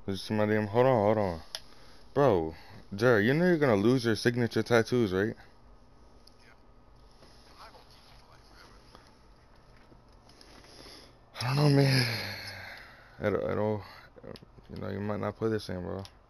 There's somebody in. Hold on. Bro, Jared, you know you're gonna lose your signature tattoos, right? I don't know, man. I don't, you know, you might not put this in, bro.